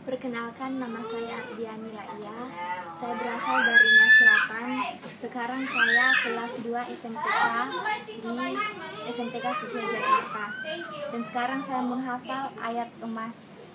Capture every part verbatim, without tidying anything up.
Perkenalkan, nama saya Ardiani Laia. Saya berasal dari Nia Selatan. Sekarang saya kelas dua S M T K di S M T K Setia Jakarta. Dan sekarang saya menghafal ayat emas.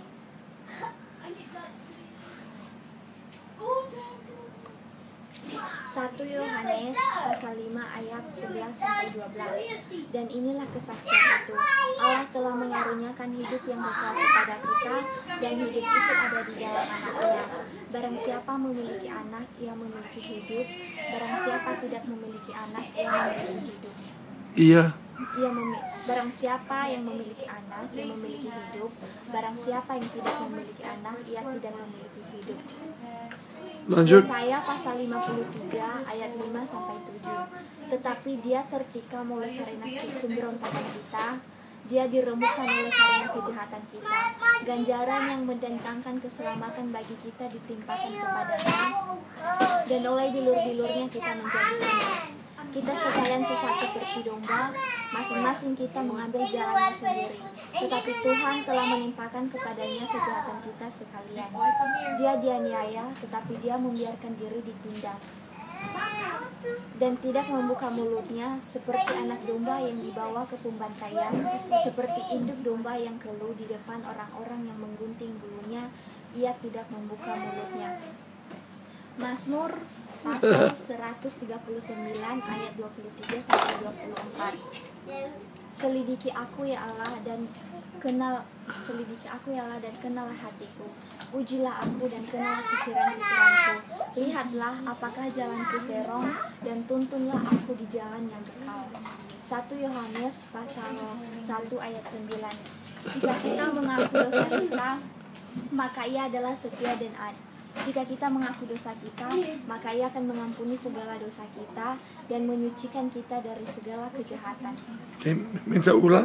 satu Yohanes pasal lima ayat sebelas sampai dua belas. Dan inilah kesaksian itu, Allah telah mengaruniakan hidup yang kekal kepada kita, dan hidup itu ada di dalam Anak-Nya. Barang siapa memiliki anak, ia memiliki hidup. Barang siapa tidak memiliki anak, ia memiliki hidup. Iya. Ia memi- barang siapa yang memiliki anak, ia memiliki hidup. Barang siapa yang tidak memiliki anak, ia tidak memiliki hidup. Lanjut. Yesaya pasal lima puluh tiga ayat lima sampai tujuh. Tetapi dia tertikam oleh karena pemberontakan kita, dia diremukkan oleh karena kejahatan kita. Ganjaran yang mendatangkan keselamatan bagi kita ditimpakan kepadanya, dan oleh bilur-bilurnya kita menjadi selamat. Kita sekalian sesat seperti domba, masing-masing kita mengambil jalannya sendiri. Tetapi Tuhan telah menimpakan kepadanya kejahatan kita sekalian. Dia dianiaya, tetapi dia membiarkan diri ditindas, dan tidak membuka mulutnya, seperti anak domba yang dibawa ke pembantaian, seperti induk domba yang keluh di depan orang-orang yang menggunting bulunya, ia tidak membuka mulutnya. Mazmur pasal seratus tiga puluh sembilan ayat dua puluh tiga sampai dua puluh empat. Selidiki aku ya Allah dan kenal selidiki aku ya Allah dan kenallah hatiku. Ujilah aku dan kenal pikiran-pikiranku. Lihatlah apakah jalanku serong, dan tuntunlah aku di jalan yang kekal. satu Yohanes pasal satu ayat sembilan. Jika kita mengaku dosa kita, maka Ia adalah setia dan adil. Jika kita mengaku dosa kita, maka Ia akan mengampuni segala dosa kita dan menyucikan kita dari segala kejahatan. Oke, minta ulang.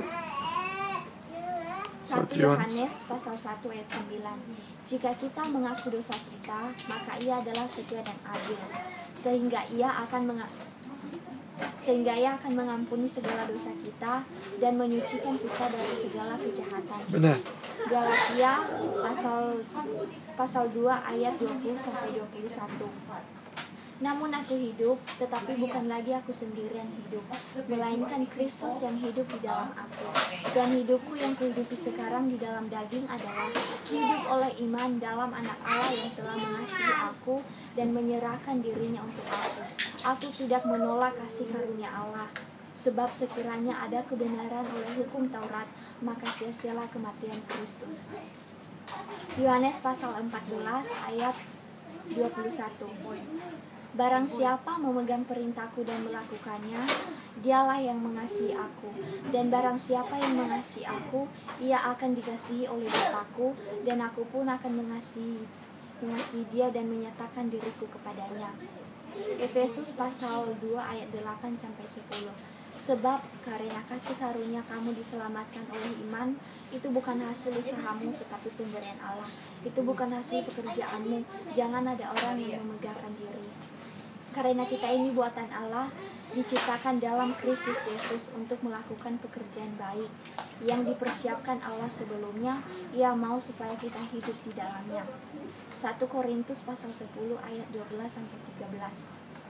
satu Yohanes pasal satu ayat sembilan. Jika kita mengaku dosa kita, maka Ia adalah setia dan adil, sehingga Ia akan menga- sehingga Ia akan mengampuni segala dosa kita dan menyucikan kita dari segala kejahatan. Benar. Galatia pasal pasal dua ayat dua puluh sampai dua puluh satu. Namun aku hidup, tetapi bukan lagi aku sendiri yang hidup, melainkan Kristus yang hidup di dalam aku. Dan hidupku yang kuhidupi sekarang di dalam daging adalah hidup oleh iman dalam Anak Allah yang telah mengasihi aku dan menyerahkan dirinya untuk aku. Aku tidak menolak kasih karunia Allah, sebab sekiranya ada kebenaran oleh hukum Taurat, maka sia-sialah kematian Kristus. Yohanes pasal empat belas ayat dua puluh satu. Barang siapa memegang perintahku dan melakukannya, dialah yang mengasihi aku. Dan barang siapa yang mengasihi aku, ia akan dikasihi oleh Bapa-Ku, dan aku pun akan mengasihi mengasihi dia dan menyatakan diriku kepadanya. Efesus pasal dua ayat delapan sampai sepuluh. Sebab karena kasih karunia kamu diselamatkan oleh iman, itu bukan hasil usahamu tetapi pemberian Allah. Itu bukan hasil pekerjaanmu, jangan ada orang yang memegahkan diri. Karena kita ini buatan Allah, diciptakan dalam Kristus Yesus untuk melakukan pekerjaan baik yang dipersiapkan Allah sebelumnya. Ia mau supaya kita hidup di dalamnya. satu Korintus pasal sepuluh ayat dua belas sampai tiga belas.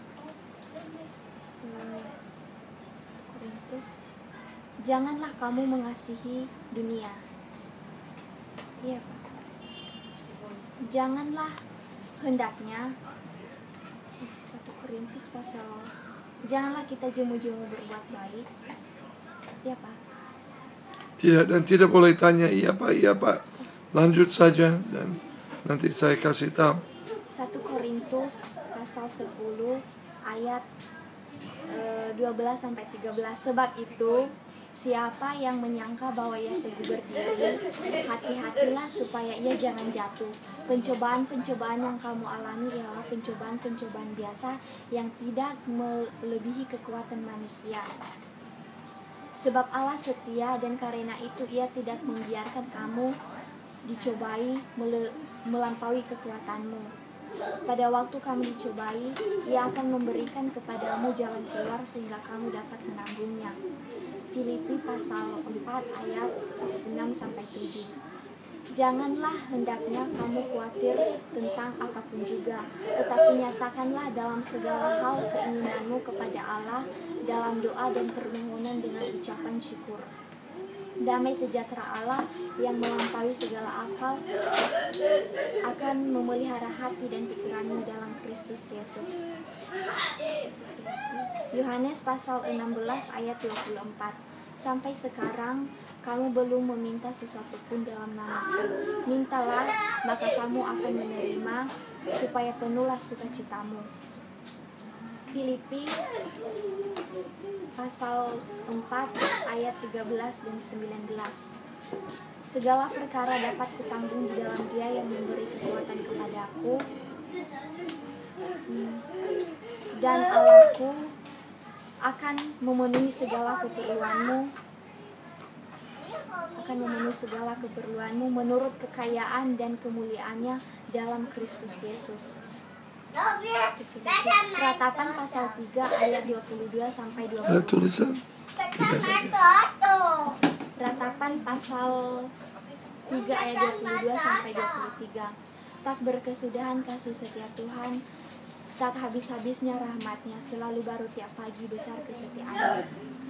Korintus, janganlah kamu mengasihi dunia. Iya, Pak. Janganlah hendaknya satu Korintus pasal janganlah kita jemu-jemu berbuat baik. Iya, Pak. Tidak, dan tidak boleh tanya iya Pak, iya Pak. Lanjut saja dan nanti saya kasih tahu. satu Korintus pasal sepuluh ayat e, dua belas sampai tiga belas. Sebab itu, siapa yang menyangka bahwa ia teguh berdiri, hati-hatilah supaya ia jangan jatuh. Pencobaan-pencobaan yang kamu alami ialah pencobaan-pencobaan biasa yang tidak melebihi kekuatan manusia. Sebab Allah setia, dan karena itu Ia tidak membiarkan kamu dicobai mele- melampaui kekuatanmu. Pada waktu kamu dicobai, Ia akan memberikan kepadamu jalan keluar sehingga kamu dapat menanggungnya. Filipi pasal empat ayat enam sampai tujuh. Janganlah hendaknya kamu khawatir tentang apapun juga, tetapi nyatakanlah dalam segala hal keinginanmu kepada Allah dalam doa dan permohonan dengan ucapan syukur. Damai sejahtera Allah yang melampaui segala akal akan memelihara hati dan pikiranmu dalam Kristus Yesus. Yohanes pasal enam belas ayat dua puluh empat. Sampai sekarang kamu belum meminta sesuatu pun dalam namaku. Mintalah, maka kamu akan menerima, supaya penuhlah sukacitamu. Filipi pasal empat ayat tiga belas dan sembilan belas. Segala perkara dapat kutanggung di dalam Dia yang memberi kekuatan kepadaku, dan Allahku akan memenuhi segala keperluanmu akan memenuhi segala keperluanmu menurut kekayaan dan kemuliaannya dalam Kristus Yesus. Ratapan pasal tiga ayat dua puluh dua sampai dua puluh. Ada tulisan? Ratapan pasal tiga ayat dua puluh dua sampai dua puluh tiga. Tak berkesudahan kasih setia Tuhan, tak habis-habisnya rahmatnya, selalu baru tiap pagi besar kesetiaannya.